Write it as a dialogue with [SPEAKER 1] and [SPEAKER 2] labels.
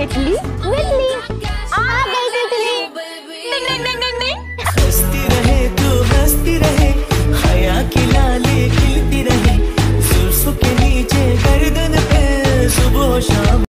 [SPEAKER 1] Italy Bitly आ गई तितली। नहीं नहीं नहीं नहीं नहीं।
[SPEAKER 2] हंसती रहे तू हंसती रहे, हया की लाली खिलती रहे, जुल्फ के नीचे गर्दन पे सुबह शाम